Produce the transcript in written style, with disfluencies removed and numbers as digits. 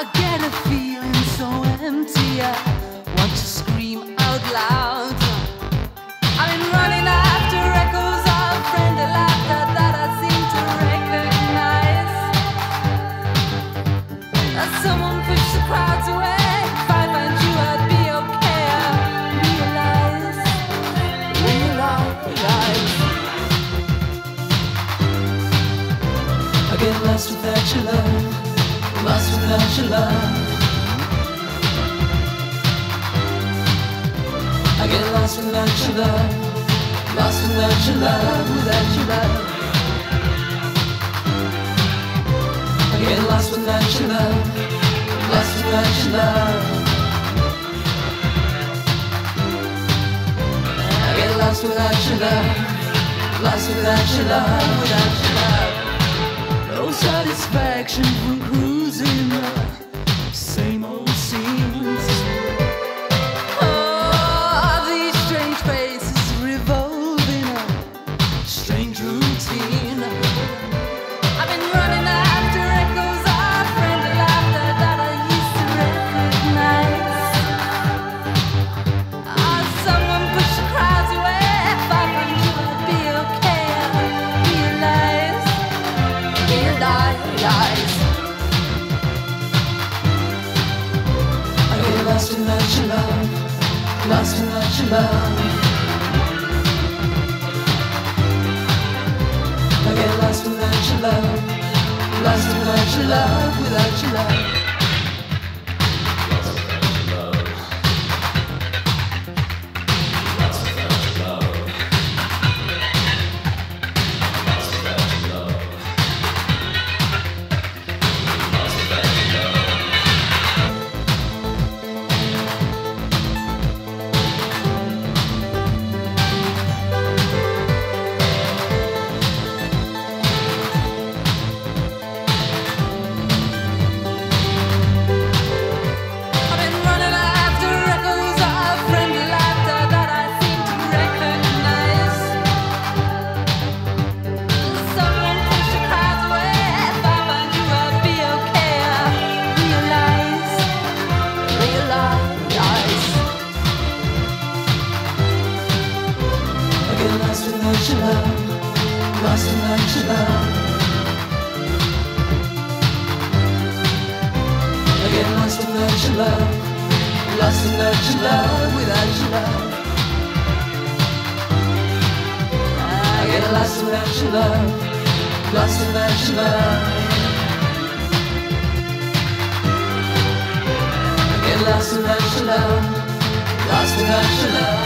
I get a feeling so empty, I want to scream out loud. I've been running after echoes of friendly laughter that I seem to recognize. As someone pushed the crowds away, if I find you I'd be okay. I realize I get lost without your love, lost without your love. I get lost without your love, lost without your love, without your love. I get lost without your love, lost without your love. I get lost without your love, lost without your love, without your love. No satisfaction from cruising the same old scenes. Oh, these strange faces revolve in a strange routine. I've been running after echoes of friendly laughter that I used to recognize. Ah, someone push the crowds away, if I find you I'd be okay. I get lost without your love, lost without your love. I get lost without your love, lost without your love, without your love. Lost without your love, lost without your love. I get lost without your love, lost without your love, without your love. I get lost without your love, lost without your love. I get lost without your love, lost without your love.